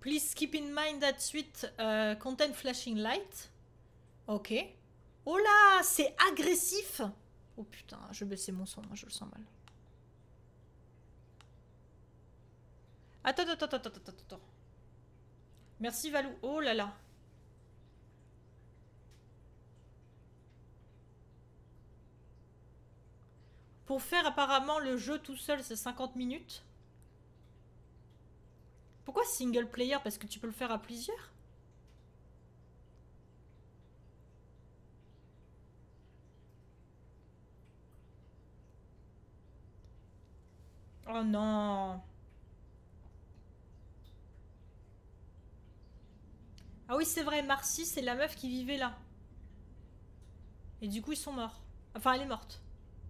Please keep in mind that suite contain flashing light. Ok. Oh là, c'est agressif. Oh putain, je vais baisser mon son, moi je le sens mal. Attends. Merci Valou. Oh là là. Pour faire apparemment le jeu tout seul, c'est 50 minutes. Pourquoi single player? Parce que tu peux le faire à plusieurs. Oh non. Ah oui, c'est vrai, Marcy, c'est la meuf qui vivait là. Et du coup, ils sont morts. Enfin, elle est morte.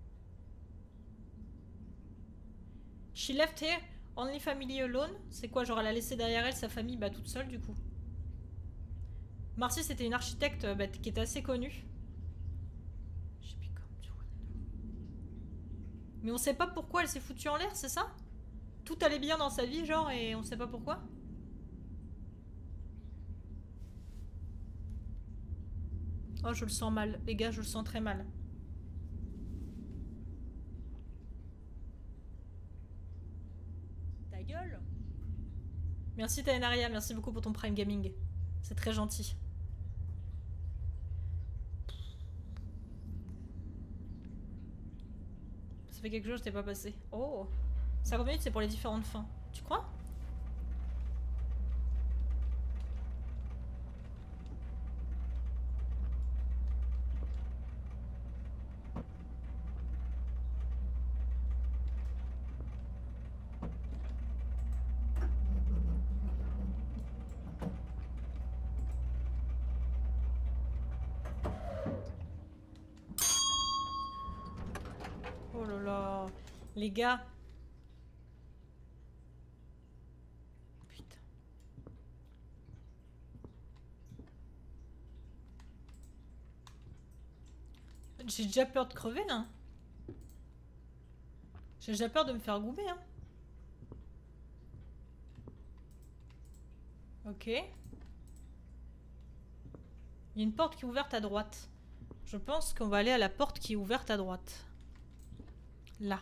She left here, only family alone. C'est quoi, genre elle a laissé derrière elle sa famille, bah toute seule du coup. Marcy, c'était une architecte bah, qui était assez connue. Mais on sait pas pourquoi elle s'est foutue en l'air, c'est ça? Tout allait bien dans sa vie, genre, et on sait pas pourquoi? Oh, je le sens mal. Les gars, je le sens très mal. Ta gueule. Merci Taenaria, merci beaucoup pour ton Prime Gaming. C'est très gentil. Ça fait quelque chose, je t'ai pas passé. Oh, 50 minutes, c'est pour les différentes fins. Tu crois? Oh là là. Les gars. Putain. J'ai déjà peur de crever là. J'ai déjà peur de me faire goumer hein. Ok. Il y a une porte qui est ouverte à droite. Je pense qu'on va aller à la porte qui est ouverte à droite. Là.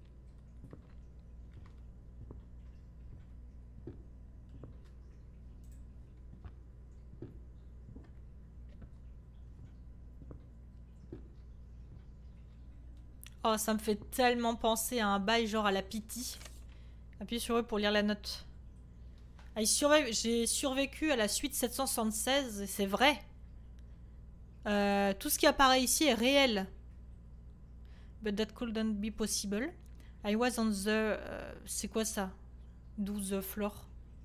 Oh, ça me fait tellement penser à un bail genre à la Pity. Appuyez sur eux pour lire la note. Ah, j'ai survécu à la suite 776 et c'est vrai. Tout ce qui apparaît ici est réel. But that couldn't be possible. I was on the... c'est quoi ça? 12 floor.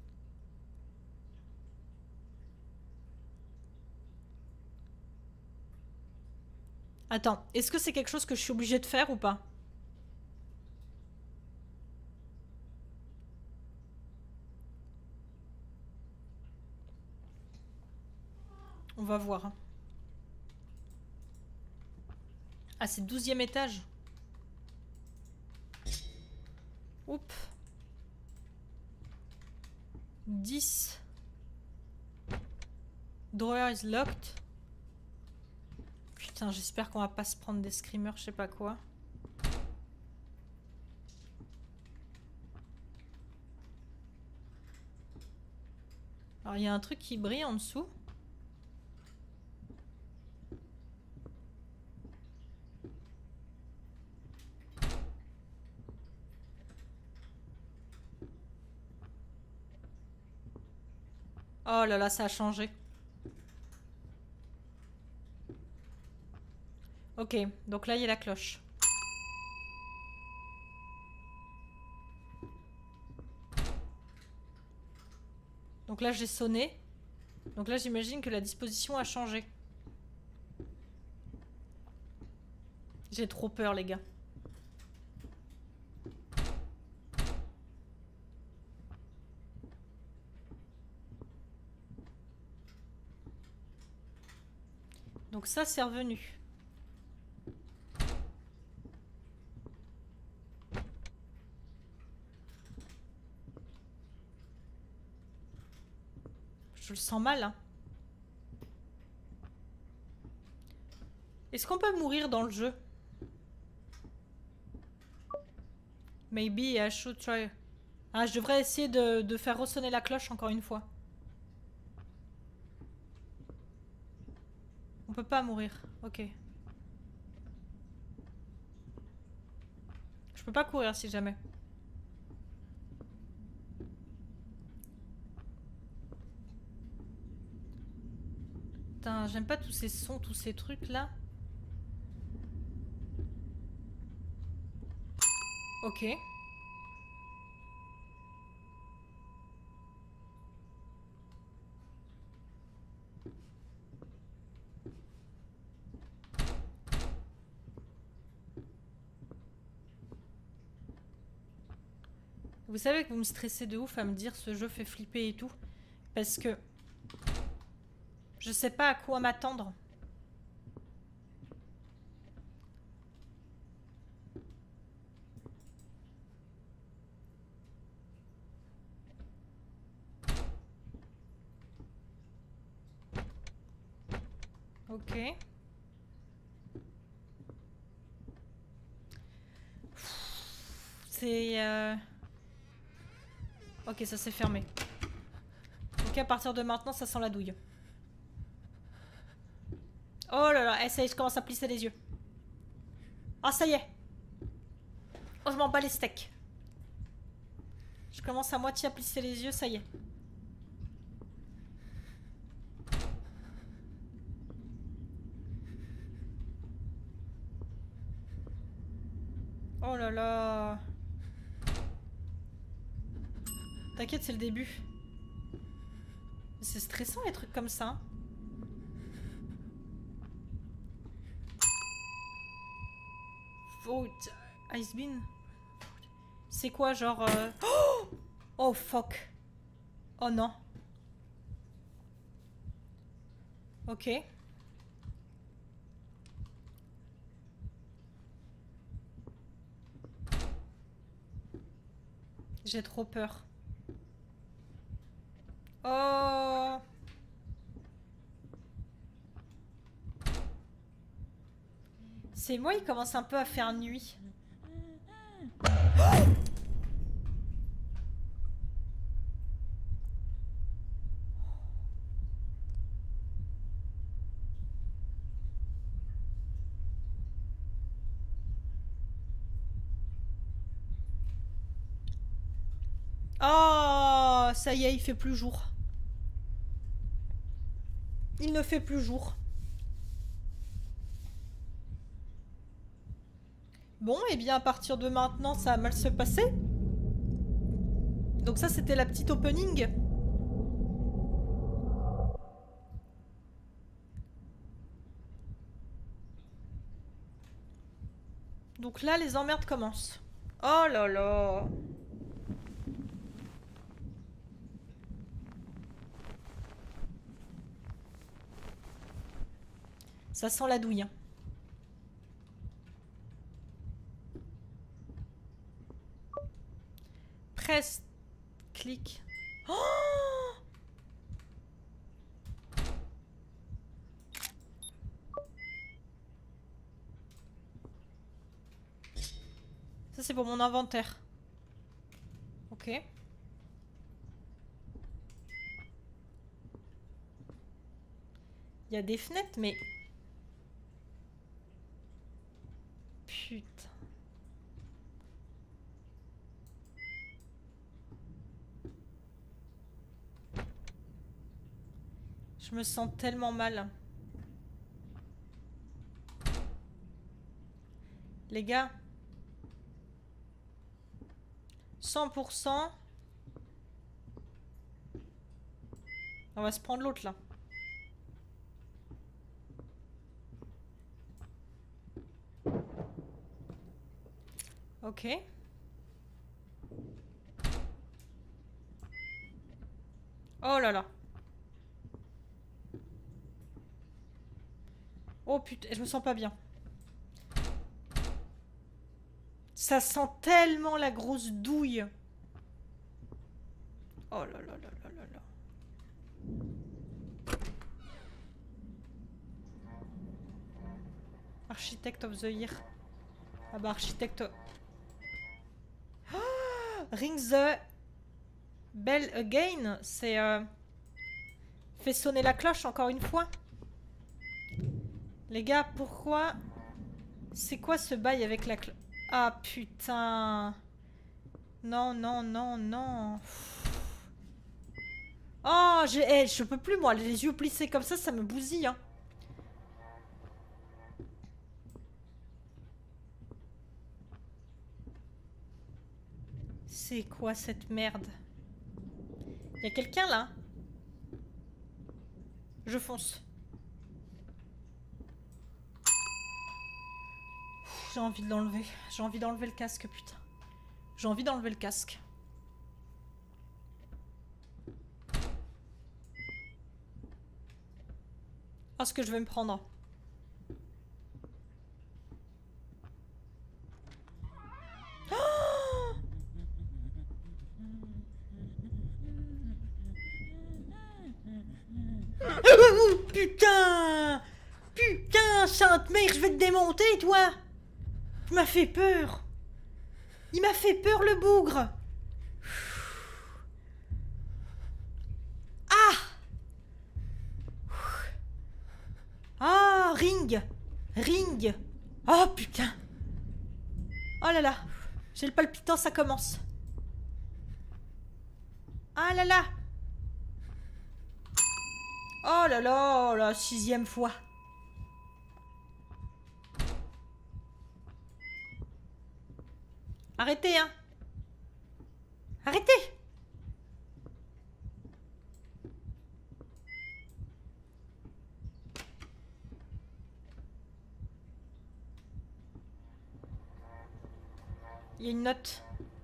Attends, est-ce que c'est quelque chose que je suis obligée de faire ou pas? On va voir. Ah, c'est 12e étage. Oups. 10. Drawer is locked. Putain, j'espère qu'on va pas se prendre des screamers, je sais pas quoi. Alors, il y a un truc qui brille en dessous. Oh là là, ça a changé. Ok, donc là, il y a la cloche. Donc là, j'ai sonné. Donc là, j'imagine que la disposition a changé. J'ai trop peur, les gars. Donc ça, c'est revenu. Je le sens mal. Hein. Est-ce qu'on peut mourir dans le jeu? Maybe I should try. Ah, je devrais essayer de faire ressonner la cloche encore une fois. On peut pas mourir. Ok. Je peux pas courir si jamais. Putain, j'aime pas tous ces sons, tous ces trucs là. Ok. Vous savez que vous me stressez de ouf à me dire ce jeu fait flipper et tout. Parce que je sais pas à quoi m'attendre. Ok. C'est... Ok, ça s'est fermé. Ok, à partir de maintenant, ça sent la douille. Oh là là, ça y est, je commence à plisser les yeux. Ah, ça y est. Oh, je m'en bats les steaks. Je commence à moitié à plisser les yeux, ça y est. Oh là là. T'inquiète, c'est le début. C'est stressant les trucs comme ça. Oh, Ice Bean. C'est quoi, genre... Oh, oh fuck. Oh non. Ok. J'ai trop peur. Oh. C'est moi, il commence un peu à faire nuit. Oh, ça y est, il fait plus jour. Il ne fait plus jour. Bon, et bien à partir de maintenant, ça va mal se passer. Donc ça, c'était la petite opening. Donc là, les emmerdes commencent. Oh là là. Ça sent la douille. Hein. Presse. Clic. Oh, ça, c'est pour mon inventaire. Ok. Il y a des fenêtres, mais... Putain. Je me sens tellement mal. Les gars. 100%. On va se prendre l'autre là. Ok. Oh là là. Oh putain, je me sens pas bien. Ça sent tellement la grosse douille. Oh là là là là là là. Architect of the Year. Ah bah architecte... Oh, ring the bell again. C'est... Fait sonner la cloche encore une fois. Les gars, pourquoi... C'est quoi ce bail avec la cloche? Ah putain. Non, non, non, non. Oh, je peux plus moi. Les yeux plissés comme ça me bousille. Hein. C'est quoi cette merde? Y a quelqu'un là? Je fonce. J'ai envie de l'enlever. J'ai envie d'enlever le casque, putain. J'ai envie d'enlever le casque. Oh, ce que je vais me prendre. Oh, putain! Putain, sainte mère, je vais te démonter, toi! Tu m'as fait peur! Il m'a fait peur, le bougre! Ah! Ah, ring! Ring! Oh, putain! Oh là là! J'ai le palpitant, ça commence. Ah là là! Oh là là, la 6e fois. Arrêtez, hein! Arrêtez! Il y a une note.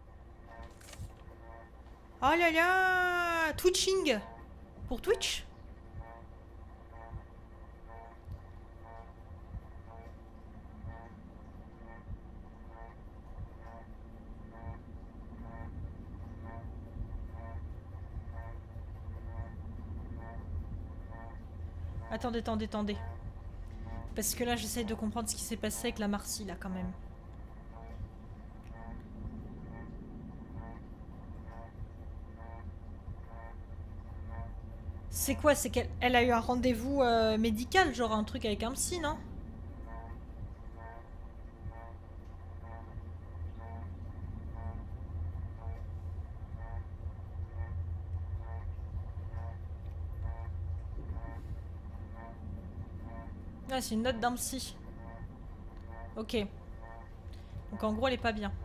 Oh là là! Twitching! Pour Twitch? Attendez, attendez, attendez. Parce que là, j'essaie de comprendre ce qui s'est passé avec la Marcy, là, quand même. C'est quoi? C'est qu'elle a eu un rendez-vous médical, genre un truc avec un psy, non? Ah, c'est une note d'un psy. Ok. Donc en gros, elle est pas bien.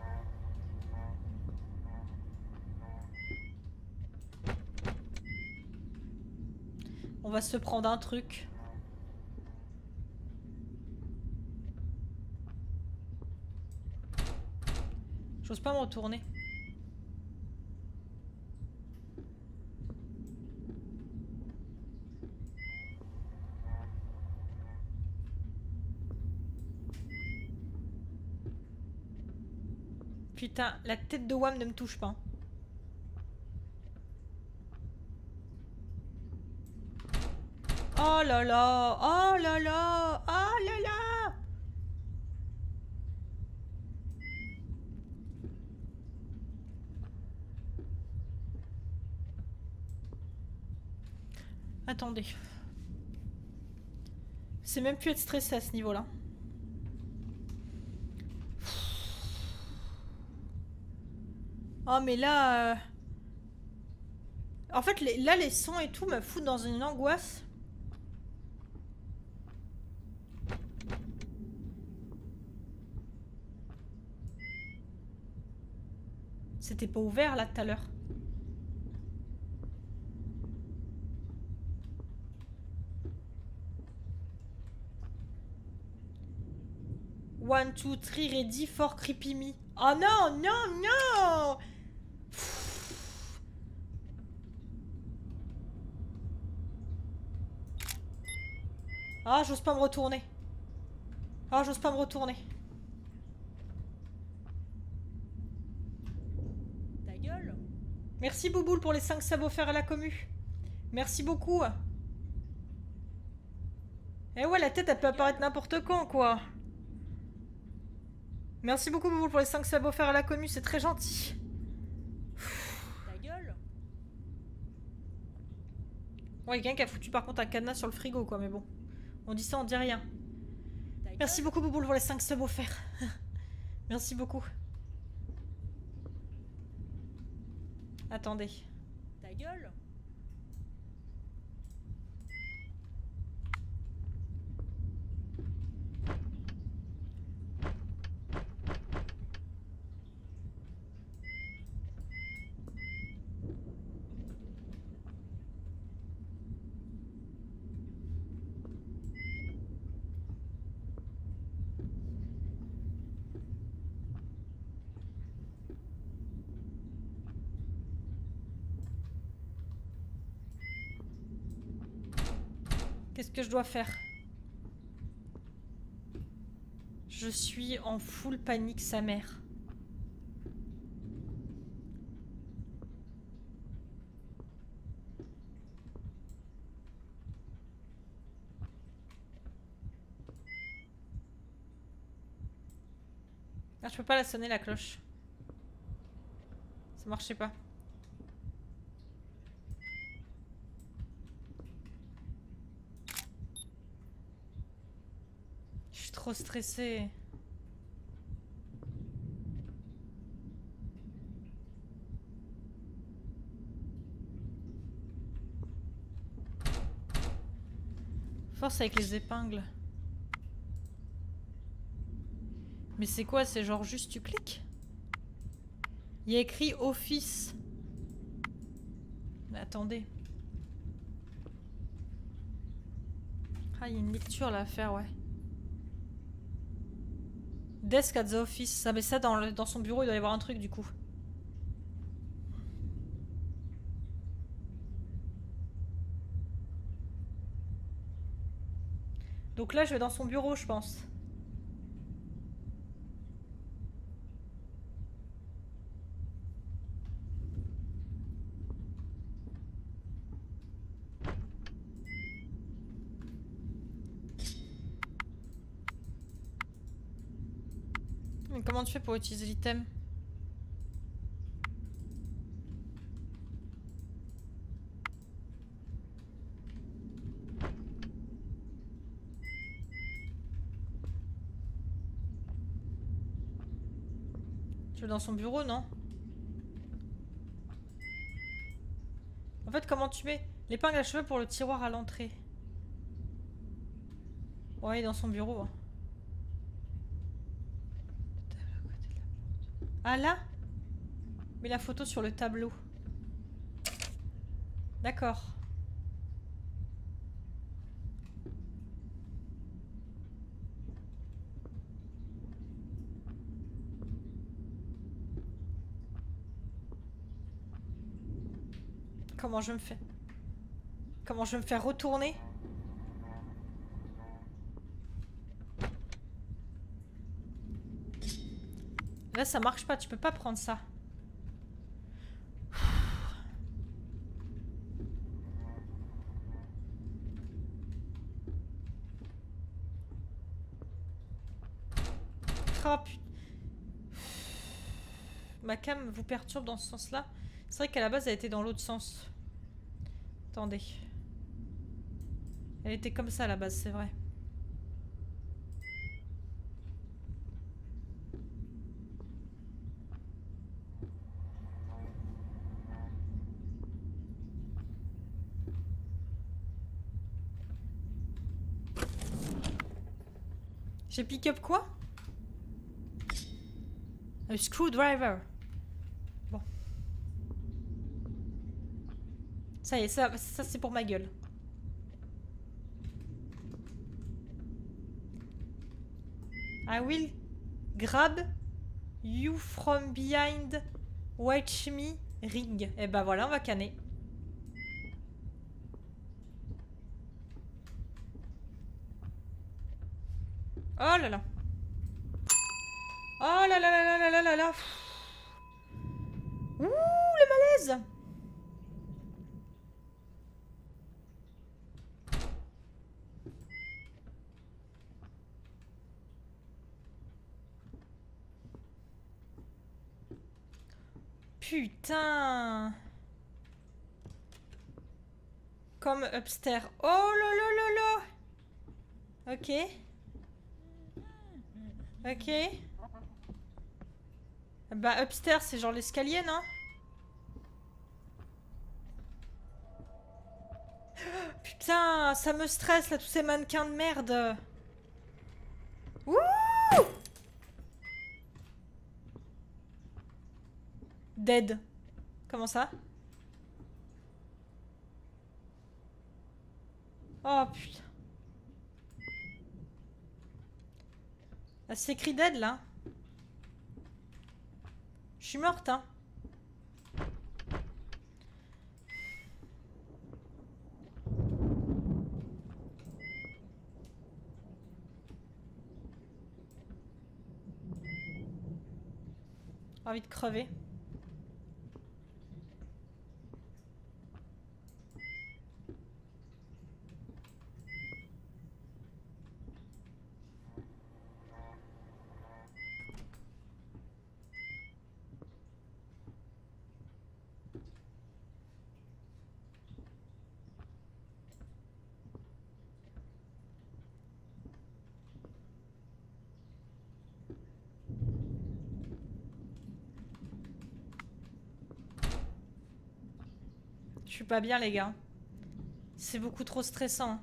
On va se prendre un truc. J'ose pas me retourner. Putain, la tête de Wham ne me touche pas. Oh là là, oh là là, oh là là. Attendez. C'est même plus être stressé à ce niveau-là. Oh mais là... En fait, là, les sons et tout me foutent dans une angoisse. C'était pas ouvert là tout à l'heure. One, two, three, ready for creepy me. Oh non, non, non! Ah, j'ose pas me retourner. Ah, j'ose pas me retourner. Ta gueule. Merci Bouboule pour les 5 sabots offerts à la commu. Merci beaucoup. Eh ouais, la tête, elle peut apparaître n'importe quand, quoi. Merci beaucoup Bouboule pour les 5 subs offerts à la commu, c'est très gentil. Ta gueule. Ouais, il y a quelqu'un qui a foutu par contre un cadenas sur le frigo quoi, mais bon. On dit ça, on dit rien. Merci beaucoup Bouboule pour les 5 subs offerts. Merci beaucoup. Attendez. Ta gueule. Qu'est-ce que je dois faire? Je suis en full panique, sa mère. Ah, je peux pas la sonner la cloche. Ça marchait pas. Je suis trop stressée. Force avec les épingles. Mais c'est quoi? C'est genre juste tu cliques? Il y a écrit Office. Mais attendez. Ah, il y a une lecture là à faire, ouais. Desk at the office. Ça met ça dans son bureau, il doit y avoir un truc du coup. Donc là, je vais dans son bureau, je pense. Mais comment tu fais pour utiliser l'item? Tu veux dans son bureau, non? En fait, comment tu mets l'épingle à cheveux pour le tiroir à l'entrée? Ouais, il est dans son bureau. Hein. Ah là? Mets la photo sur le tableau. D'accord. Comment je me fais? Comment je vais me faire retourner? Là, ça marche pas. Tu peux pas prendre ça. Oh, putain. Ma cam vous perturbe dans ce sens-là. C'est vrai qu'à la base, elle était dans l'autre sens. Attendez. Elle était comme ça à la base, c'est vrai. J'ai pick up quoi? Un screwdriver. Bon. Ça y est, ça c'est pour ma gueule. I will grab you from behind. Watch me ring. Et bah voilà, on va canner. Oh là là. Oh là là là là là là là là. Ouh, le malaise. Putain. Comme upstairs. Oh là là là là. Ok. Ok. Bah upstairs c'est genre l'escalier, non? Putain, ça me stresse là, tous ces mannequins de merde. Ouh! Dead. Comment ça? Oh putain. Ah, c'est écrit dead là. Je suis morte, hein. Envie de crever. Je suis pas bien, les gars. C'est beaucoup trop stressant.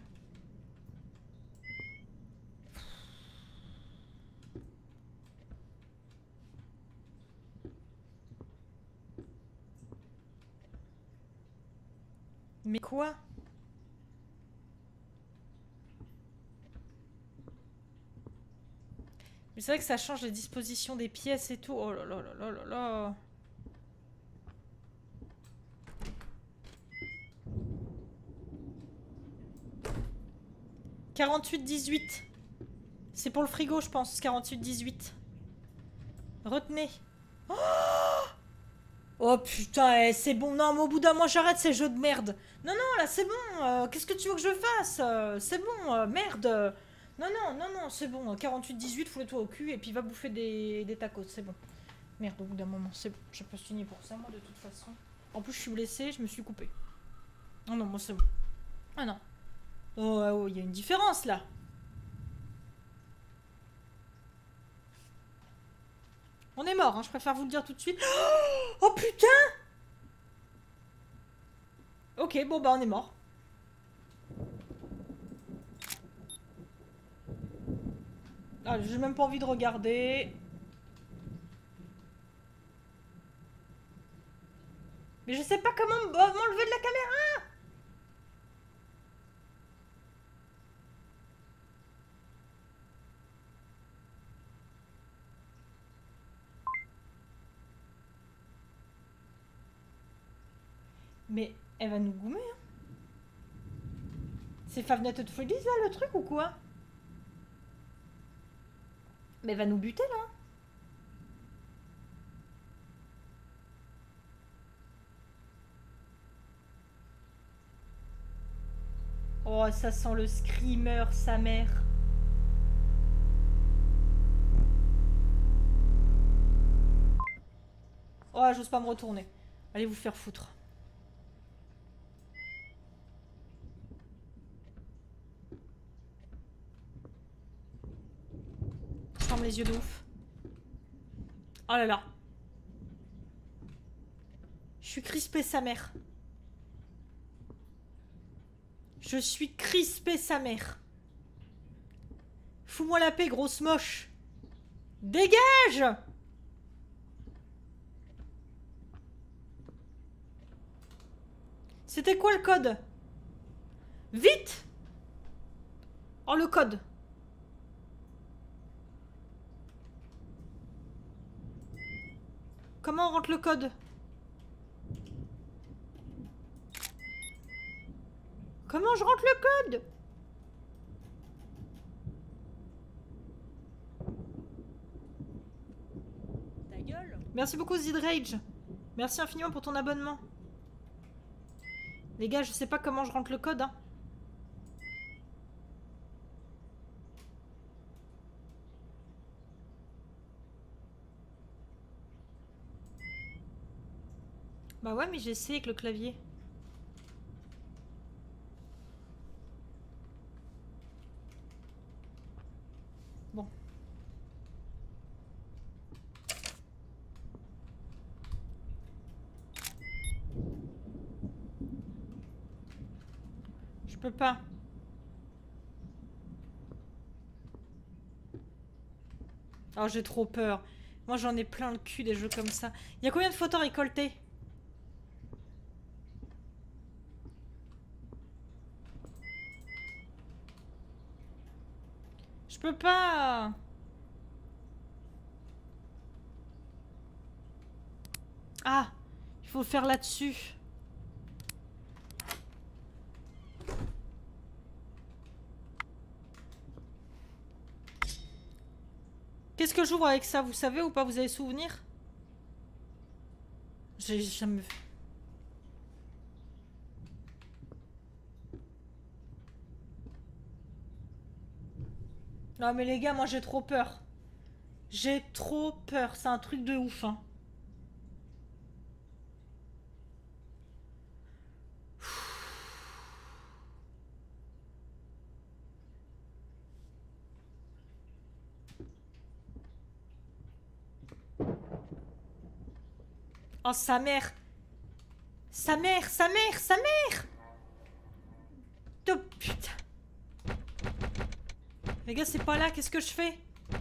Mais quoi? Mais c'est vrai que ça change les dispositions des pièces et tout. Oh là là là là là là. « 48-18. C'est pour le frigo, je pense. 48-18. Retenez. Oh, oh putain, c'est bon. Non, mais au bout d'un mois, j'arrête ces jeux de merde. Non, non, là, c'est bon. Qu'est-ce que tu veux que je fasse? C'est bon, merde. Non, non, non, non, c'est bon. 48-18, foule-toi au cul et puis va bouffer des tacos. C'est bon. Merde, au bout d'un moment, c'est bon. J'ai pas signé pour ça, moi, de toute façon. En plus, je suis blessée, je me suis coupée. Oh non, moi, c'est bon. Ah non. Oh, oh, il y a une différence, là. On est mort, hein, je préfère vous le dire tout de suite. Oh putain! Ok, bon bah on est mort. Ah, j'ai même pas envie de regarder. Mais je sais pas comment m'enlever de la caméra! Mais elle va nous goumer, hein. C'est Five Nights at Freddy's là le truc ou quoi? Mais elle va nous buter là. Oh, ça sent le screamer, sa mère. Oh, j'ose pas me retourner. Allez vous faire foutre. Ferme les yeux de ouf. Oh là là. Je suis crispée sa mère. Je suis crispée sa mère. Fous-moi la paix, grosse moche. Dégage! C'était quoi le code? Vite! Oh, le code. Comment on rentre le code? Comment je rentre le code? Ta gueule. Merci beaucoup Zidrage. Merci infiniment pour ton abonnement. Les gars, je sais pas comment je rentre le code, hein. Bah ouais, mais j'ai essayé avec le clavier. Bon. Je peux pas. Oh, j'ai trop peur. Moi, j'en ai plein le cul des jeux comme ça. Il y a combien de photos récoltées? Je peux pas. Ah, il faut le faire là-dessus. Qu'est-ce que j'ouvre avec ça? Vous savez ou pas? Vous avez souvenir? J'ai jamais... Non mais les gars, moi j'ai trop peur. J'ai trop peur. C'est un truc de ouf, hein. Oh, sa mère. Sa mère, sa mère, sa mère. Oh putain. Les gars, c'est pas là. Qu'est-ce que je fais?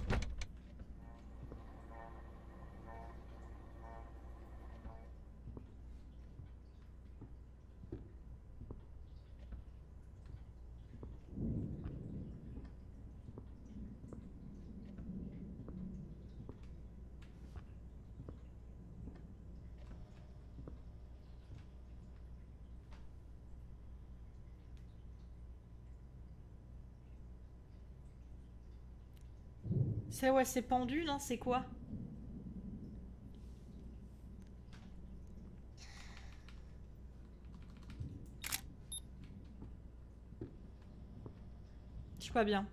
C'est ouais, c'est pendu, non? C'est quoi? Je suis pas bien.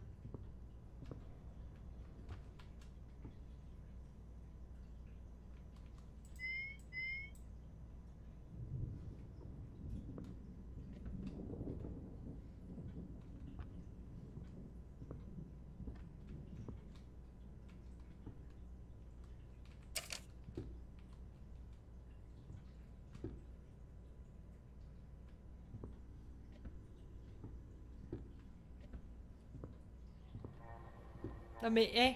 Non mais, hé.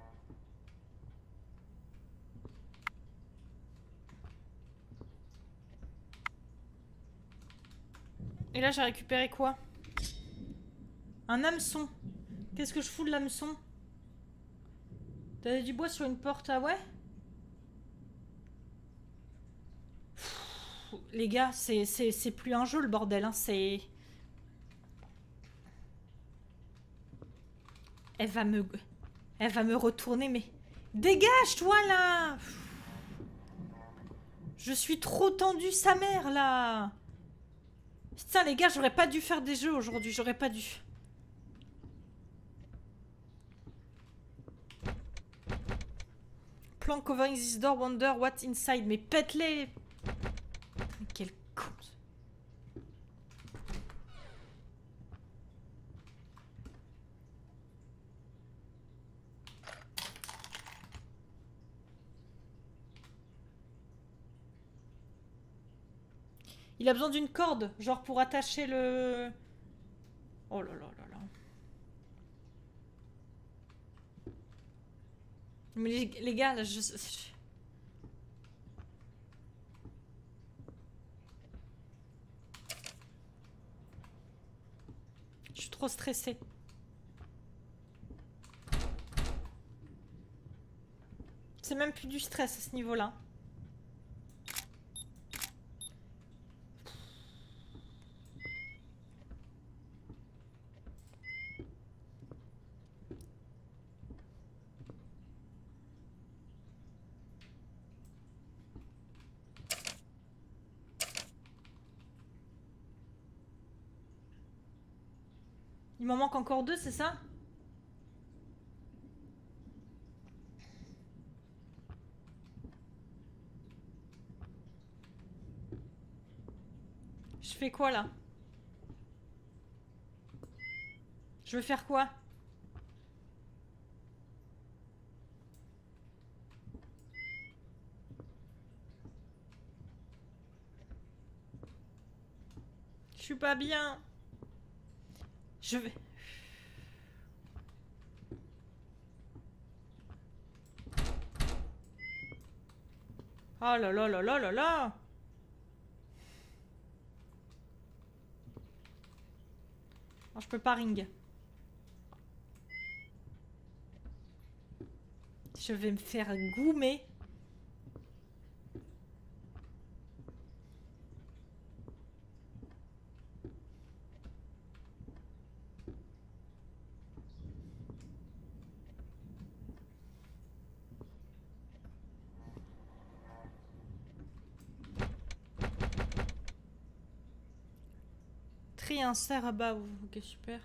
Et là, j'ai récupéré quoi? Un hameçon. Qu'est-ce que je fous de l'hameçon? T'avais du bois sur une porte, ah ouais? Pff, les gars, c'est plus un jeu le bordel, hein, c'est... Elle va me... Elle va me retourner, mais... Dégage-toi, là! Je suis trop tendue, sa mère, là! Putain, les gars, j'aurais pas dû faire des jeux aujourd'hui, j'aurais pas dû. Plank covering this door, wonder what's inside. Mais pète-les! Mais quel con! Il a besoin d'une corde, genre pour attacher le... Oh là là là là. Mais les gars, là, je suis trop stressée. C'est même plus du stress à ce niveau-là. Il m'en manque encore 2, c'est ça? fais quoi là? Je veux faire quoi? Je suis pas bien. Je vais... Oh là là là là là là. Non, je peux pas ring. Je vais me faire goumer. Insert à bas. Ok, super.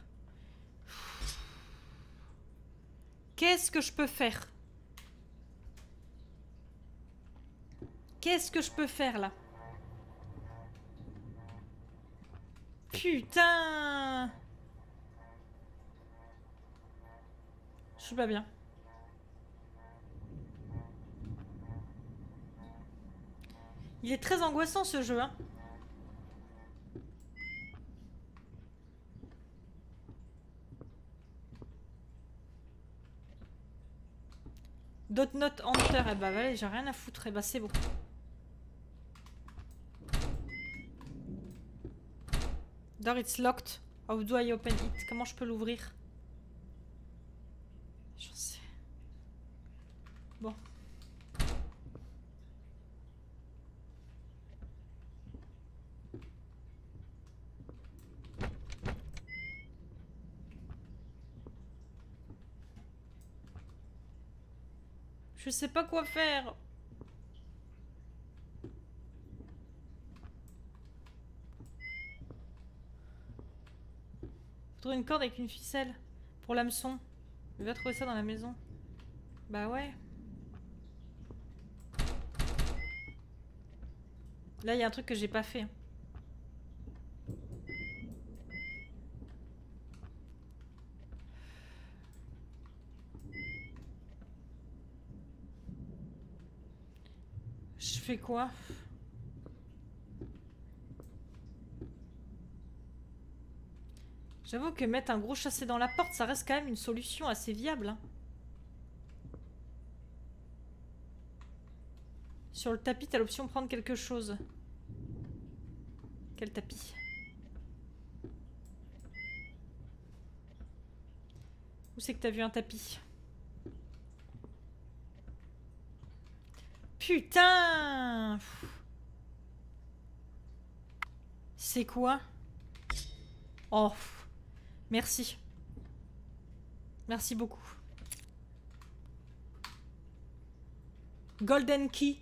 Qu'est-ce que je peux faire? Qu'est-ce que je peux faire là? Putain! Je suis pas bien. Il est très angoissant ce jeu, hein. Dot Not Hunter, eh bah allez, j'ai rien à foutre, eh bah c'est bon. Door it's locked. How do I open it? Comment je peux l'ouvrir? J'en sais. Bon. Je sais pas quoi faire. Faut trouver une corde avec une ficelle pour l'hameçon. Il va trouver ça dans la maison. Bah ouais. Là, il y a un truc que j'ai pas fait. Je fais quoi? J'avoue que mettre un gros chassé dans la porte, ça reste quand même une solution assez viable. Hein. Sur le tapis, t'as l'option prendre quelque chose. Quel tapis? Où c'est que t'as vu un tapis? Putain! C'est quoi? Oh, merci. Merci beaucoup. Golden Key.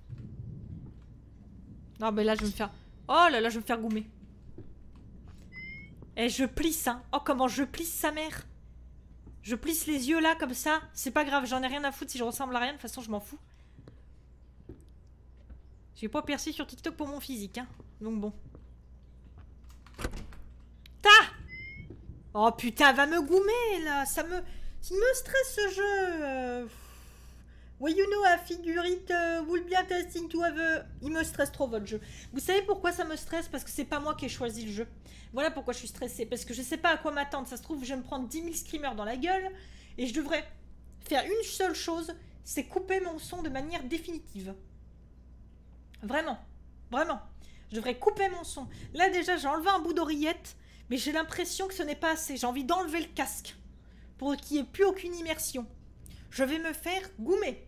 Non, mais là, je vais me faire... Oh là là, je vais me faire goumer. Eh, je plisse, hein. Oh, comment je plisse sa mère. Je plisse les yeux, là, comme ça. C'est pas grave, j'en ai rien à foutre si je ressemble à rien. De toute façon, je m'en fous. J'ai pas percé sur TikTok pour mon physique, hein. Donc bon. Ta! Oh putain, va me goumer, là. Ça me... Il me stresse, ce jeu. Well, you know, I figure it will be interesting to have a... Il me stresse trop, votre jeu. Vous savez pourquoi ça me stresse? Parce que c'est pas moi qui ai choisi le jeu. Voilà pourquoi je suis stressée. Parce que je sais pas à quoi m'attendre. Ça se trouve, je vais me prendre 10 000 screamers dans la gueule. Et je devrais faire une seule chose. C'est couper mon son de manière définitive. Vraiment. Vraiment. Je devrais couper mon son. Là, déjà, j'ai enlevé un bout d'oreillette. Mais j'ai l'impression que ce n'est pas assez. J'ai envie d'enlever le casque. Pour qu'il n'y ait plus aucune immersion. Je vais me faire goumer.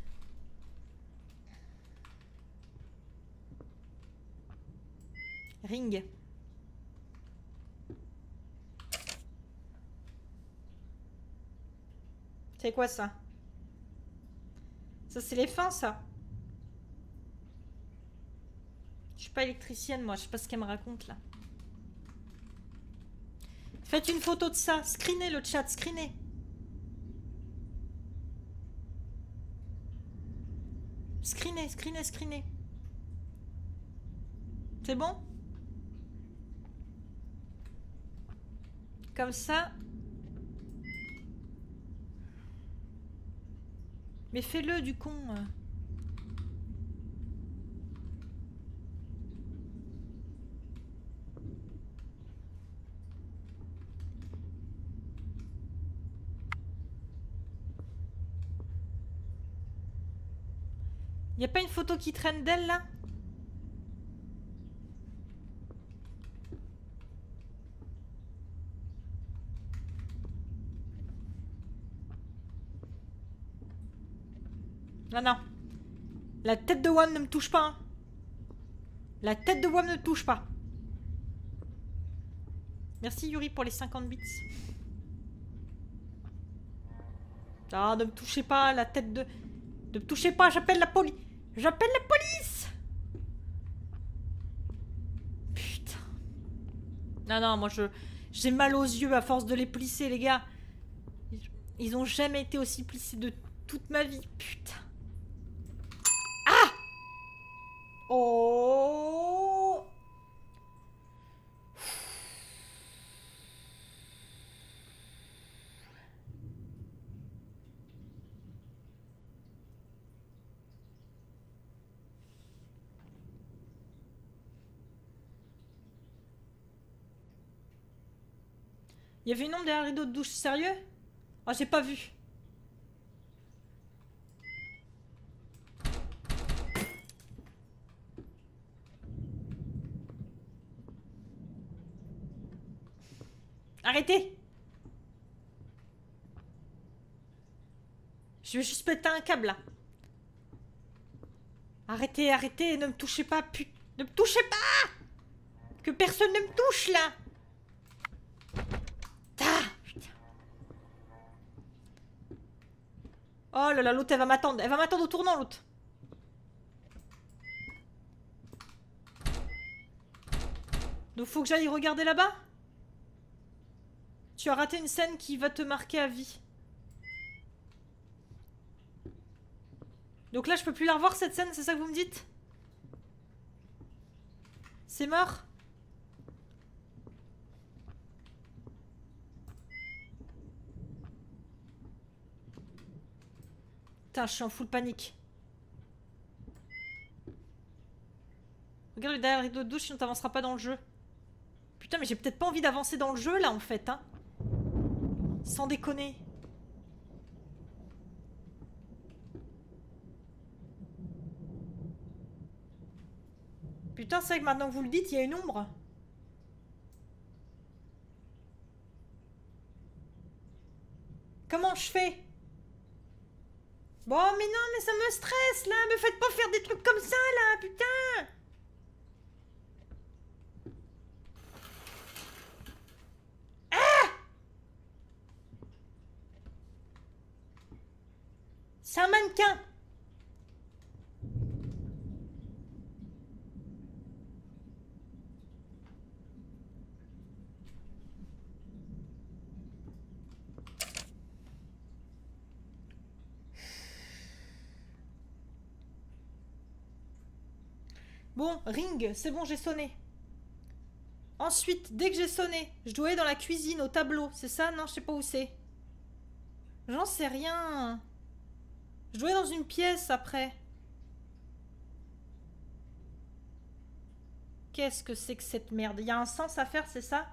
Ring. C'est quoi ça? Ça, c'est les fins, ça. Je suis pas électricienne, moi. Je sais pas ce qu'elle me raconte, là. Faites une photo de ça. Screenez le chat. Screenez. Screenez, screenez, screenez. C'est bon? Comme ça. Mais fais-le du con. Y a pas une photo qui traîne d'elle là? Non, non. La tête de Wam ne me touche pas. Hein. La tête de Wam ne me touche pas. Merci Yuri pour les 50 bits. Ah, ne me touchez pas, la tête de... Ne me touchez pas, j'appelle la police. J'appelle la police. Putain. Non, non, moi j'ai mal aux yeux à force de les plisser, les gars. Ils ont jamais été aussi plissés de toute ma vie. Putain. Ah! Oh! Il y avait une ombre derrière le rideau de douche, sérieux? Ah, j'ai pas vu. Arrêtez! Je vais juste péter un câble là. Arrêtez, arrêtez, ne me touchez pas, putain. Ne me touchez pas! Que personne ne me touche là! Ah, putain. Oh là là, l'autre elle va m'attendre. Elle va m'attendre au tournant, l'autre. Donc faut que j'aille regarder là-bas? Tu as raté une scène qui va te marquer à vie. Donc là je peux plus la revoir cette scène, c'est ça que vous me dites? C'est mort? Putain, je suis en full panique. Regarde derrière le rideau de douche, sinon t'avanceras pas dans le jeu. Putain, mais j'ai peut-être pas envie d'avancer dans le jeu là en fait, hein. Sans déconner. Putain, c'est vrai que maintenant que vous le dites, il y a une ombre. Comment je fais? Bon, mais non, mais ça me stresse là. Me faites pas faire des trucs comme ça là, putain. Ah! C'est un mannequin. Bon, ring, c'est bon, j'ai sonné. Ensuite, dès que j'ai sonné, je dois aller dans la cuisine, au tableau. C'est ça? Non, je sais pas où c'est. J'en sais rien. Je dois aller dans une pièce après. Qu'est-ce que c'est que cette merde? Il y a un sens à faire, c'est ça?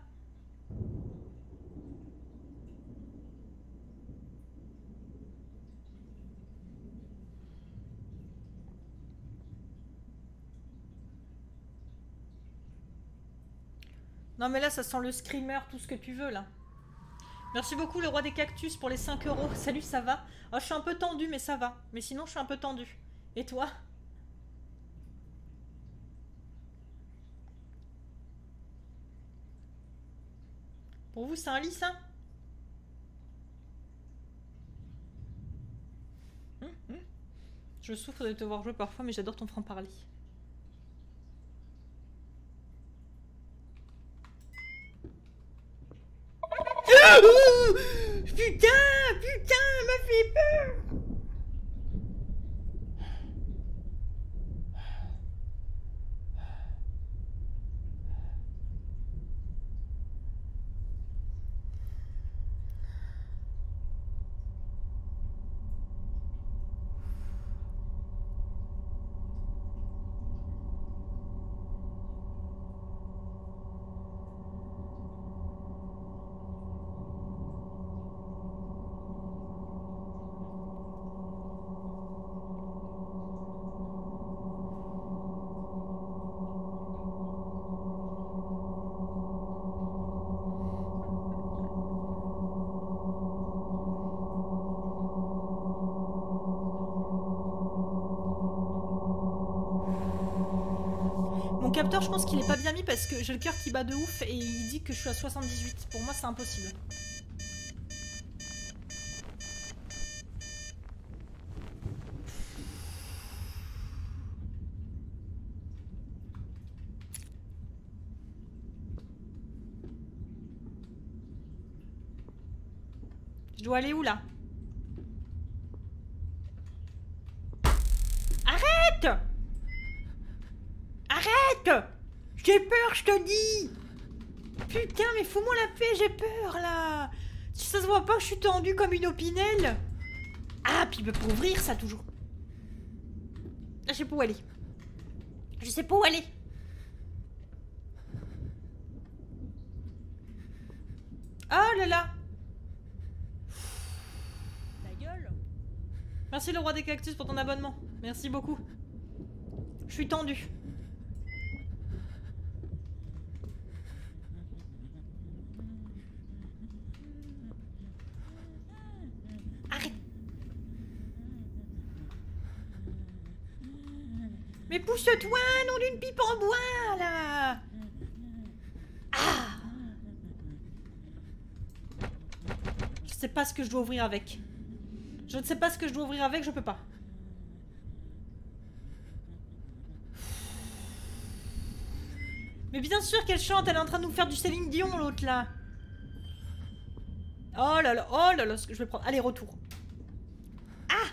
Non mais là ça sent le screamer, tout ce que tu veux là. Merci beaucoup le roi des cactus pour les 5 euros. Salut, ça va? Oh, je suis un peu tendue mais ça va. Mais sinon je suis un peu tendue. Et toi? Pour vous c'est un lit ça? Je souffre de te voir jouer parfois mais j'adore ton franc-parler. Putain, putain, m'a fait peur. Mon capteur, je pense qu'il est pas bien mis parce que j'ai le cœur qui bat de ouf et il dit que je suis à 78. Pour moi, c'est impossible. Je dois aller où là? Arrête! Arrête! J'ai peur, je te dis! Putain, mais fous-moi la paix, j'ai peur là! Si ça se voit pas que je suis tendue comme une opinel! Ah, puis pour ouvrir ça toujours. Je sais pas où aller. Je sais pas où aller. Oh là là! Ta gueule. Merci le roi des cactus pour ton abonnement. Merci beaucoup. Je suis tendue. Arrête. Mais pousse-toi, nom d'une pipe en bois, là. Ah. Je sais pas ce que je dois ouvrir avec. Je ne sais pas ce que je dois ouvrir avec, je peux pas. Mais bien sûr qu'elle chante, elle est en train de nous faire du Céline Dion, l'autre, là. Oh là, ce que je vais prendre. Allez, retour. Ah!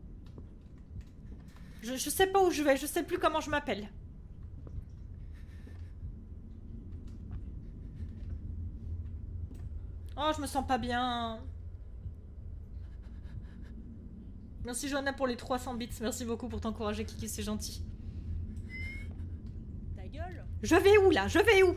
Je sais pas où je vais, je sais plus comment je m'appelle. Oh, je me sens pas bien. Merci Johanna pour les 300 bits, merci beaucoup pour t'encourager, Kiki, c'est gentil. Ta gueule. Je vais où là? Je vais où?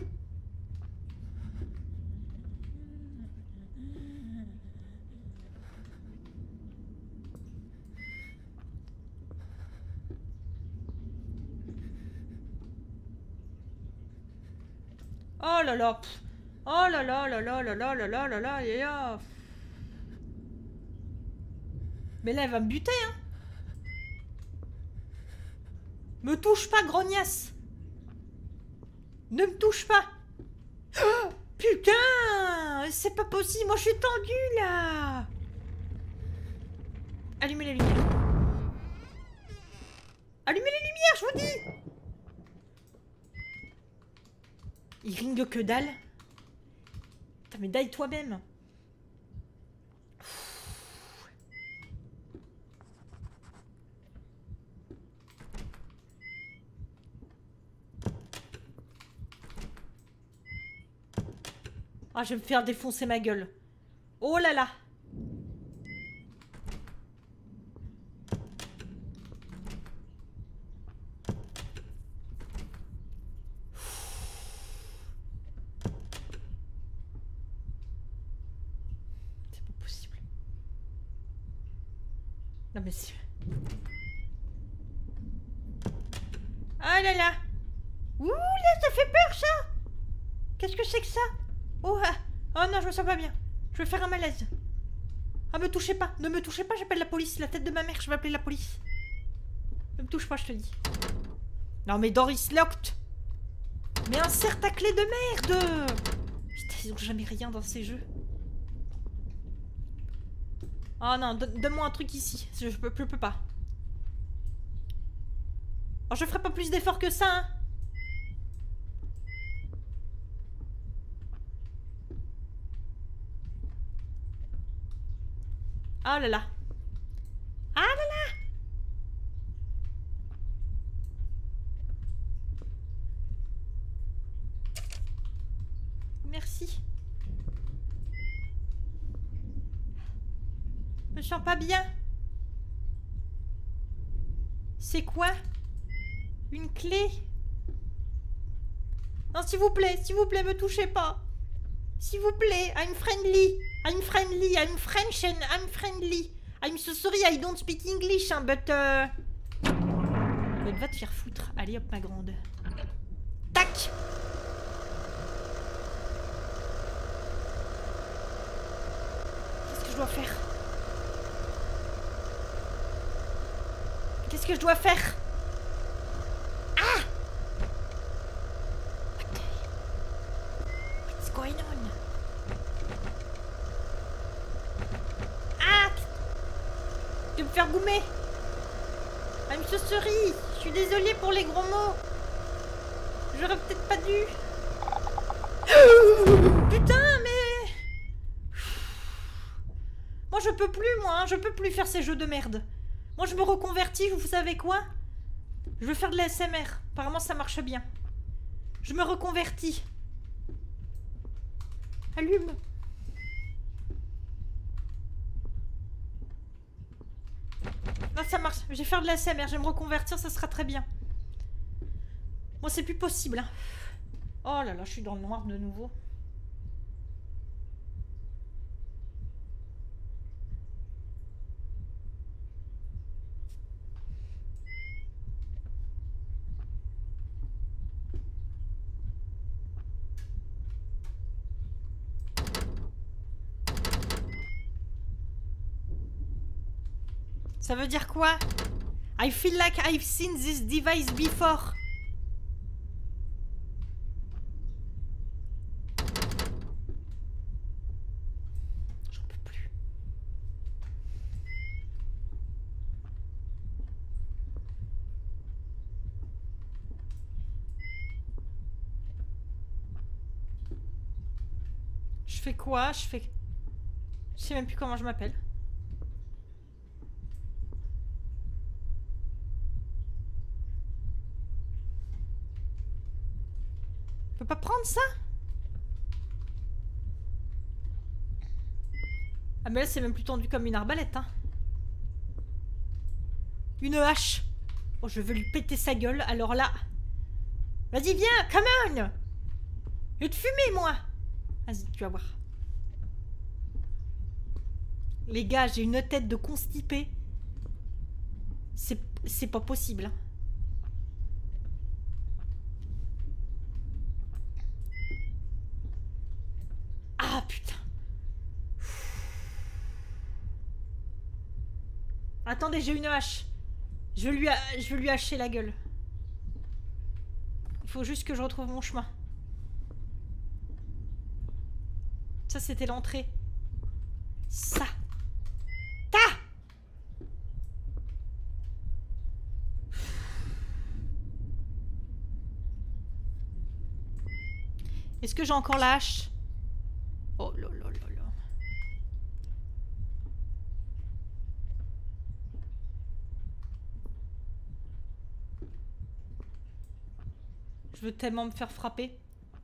Oh là là. Oh là là là là là là là là là là là. Mais là elle va me buter hein. Me touche pas grognasse. Ne me touche pas. Oh, putain. C'est pas possible, moi je suis tendue là. Allumez les lumières. Allumez les lumières, je vous dis. Il ringue que dalle. Putain, mais daille toi-même. Ah, je vais me faire défoncer ma gueule. Oh là là. Non mais c'est... Ah là là. Ouh là, ça fait peur ça. Qu'est-ce que c'est que ça? Oh, ah. Oh non, je me sens pas bien. Je vais faire un malaise. Ah, me touchez pas. Ne me touchez pas, j'appelle la police. La tête de ma mère, je vais appeler la police. Ne me touche pas, je te dis. Non mais Doris Locked. Mais insère ta clé de merde. Putain, ils ont jamais rien dans ces jeux. Oh non, donne-moi un truc ici. Je peux pas. Oh, je ferai pas plus d'efforts que ça, hein. Oh là là. Ah là là. Merci. Je me sens pas bien. C'est quoi? Une clé? Non, s'il vous plaît, me touchez pas. S'il vous plaît, I'm friendly. I'm friendly, I'm French and I'm friendly. I'm so sorry, I don't speak English, hein, but... va te faire foutre. Allez hop, ma grande. Tac. Qu'est-ce que je dois faire? Qu'est-ce que je dois faire? Ah! me faire goumer. I'm so sorry. Je suis désolée pour les gros mots. J'aurais peut-être pas dû. Putain, mais... Moi, je peux plus, moi. Hein. Je peux plus faire ces jeux de merde. Moi, je me reconvertis, vous savez quoi? Je veux faire de la SMR. Apparemment, ça marche bien. Je me reconvertis. Allume. Non, ça marche. Je vais faire de la SMR. Je vais me reconvertir, ça sera très bien. Moi, c'est plus possible. Hein. Oh là là, je suis dans le noir de nouveau. Ça veut dire quoi? I feel like I've seen this device before. J'en peux plus. Je fais quoi? Je sais même plus comment je m'appelle. Je peux pas prendre ça? Ah mais là c'est même plus tendu comme une arbalète hein. Une hache. Oh je veux lui péter sa gueule alors là. Vas-y viens, come on. Je vais te fumer moi. Vas-y tu vas voir. Les gars j'ai une tête de constipé. C'est pas possible hein. Ah putain. Attendez, j'ai une hache. Je veux lui hacher la gueule. Il faut juste que je retrouve mon chemin. Ça, c'était l'entrée. Ça. Ta. Est-ce que j'ai encore la hache? Oh là là là là. Je veux tellement me faire frapper.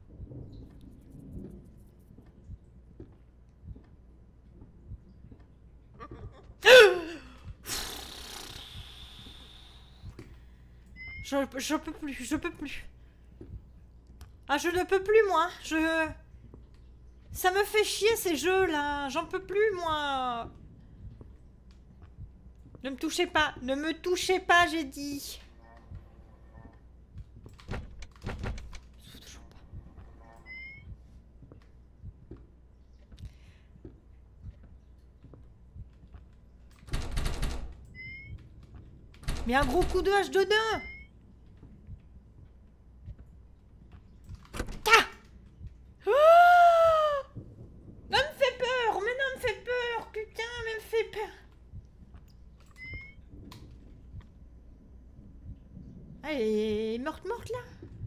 Je peux plus, je peux plus. Ah, je ne peux plus, moi. Ça me fait chier, ces jeux-là. J'en peux plus, moi. Ne me touchez pas. Ne me touchez pas, j'ai dit. Mais un gros coup de hache dedans. Non, me fait peur. Mais non, me fait peur. Putain, mais me fait peur. Elle est morte là.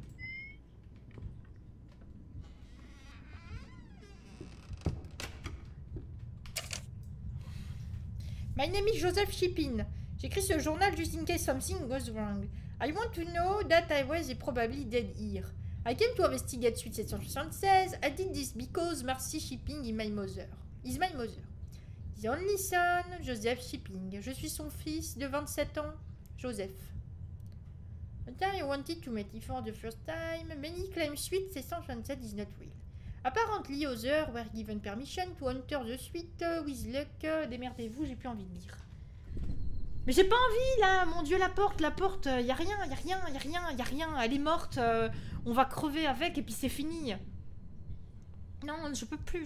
My name is Joseph Shippin. J'écris ce journal just in case something goes wrong. I want to know that I was probably dead here. I came to investigate Suite 776. I did this because Marcy Shipping is my mother. The only son, Joseph Shipping. Je suis son fils de 27 ans, Joseph. The time I wanted to meet him for the first time, many claim Suite 777 is not real. Apparently, others were given permission to enter the suite with luck. Démerdez-vous, j'ai plus envie de lire. Mais j'ai pas envie là, mon dieu, la porte, y a rien, elle est morte, on va crever avec et puis c'est fini. Non, je peux plus.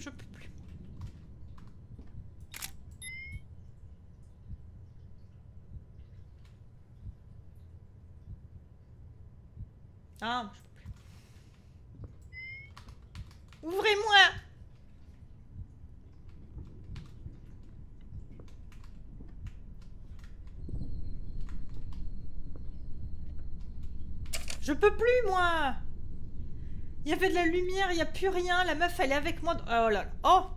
Ah, je peux plus. Ouvrez-moi! Je peux plus, moi. Il y avait de la lumière, il n'y a plus rien. La meuf, elle est avec moi. Oh là là. Oh.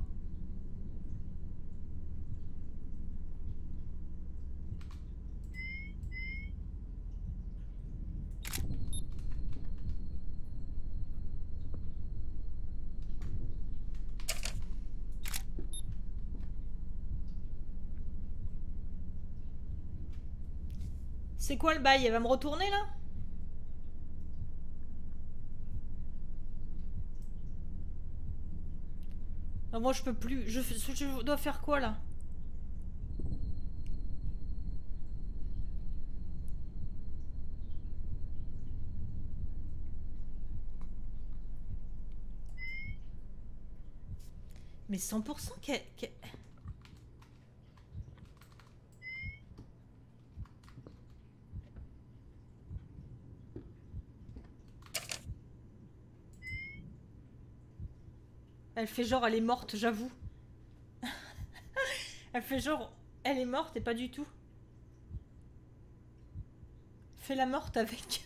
C'est quoi le bail? Elle va me retourner, là? Non, moi, je peux plus. Je dois faire quoi, là? Mais 100% qu'elle... Elle fait genre, elle est morte, j'avoue. Elle fait genre, elle est morte et pas du tout. Fais la morte avec.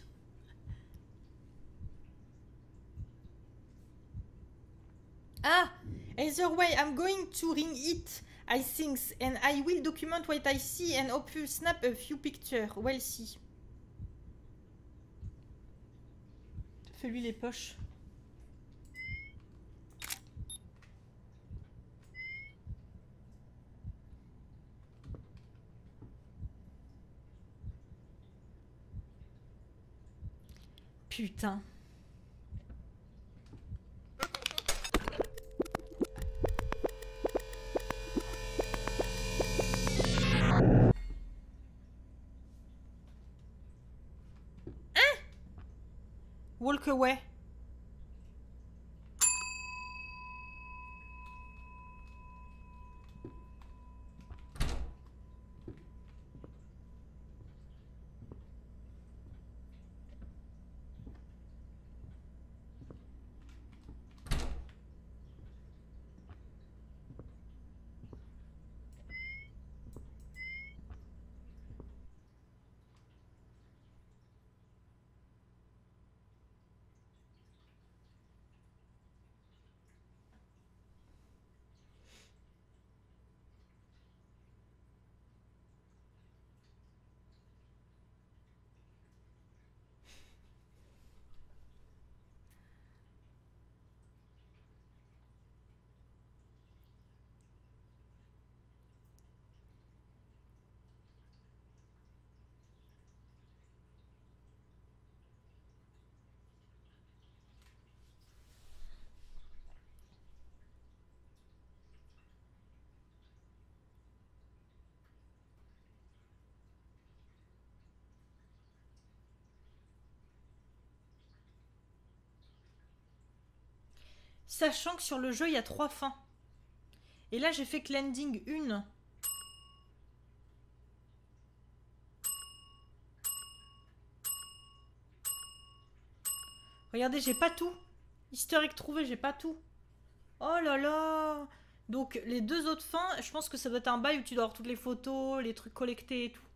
Ah! Either way, I'm going to ring it, I think, and I will document what I see and hope you snap a few pictures. Well, see. Fais-lui les poches. Putain. Hein? Walk away. Sachant que sur le jeu, il y a 3 fins. Et là, j'ai fait que l'ending 1. Regardez, j'ai pas tout. Easter egg trouvé, j'ai pas tout. Oh là là. Donc, les 2 autres fins, je pense que ça doit être un bail où tu dois avoir toutes les photos, les trucs collectés et tout.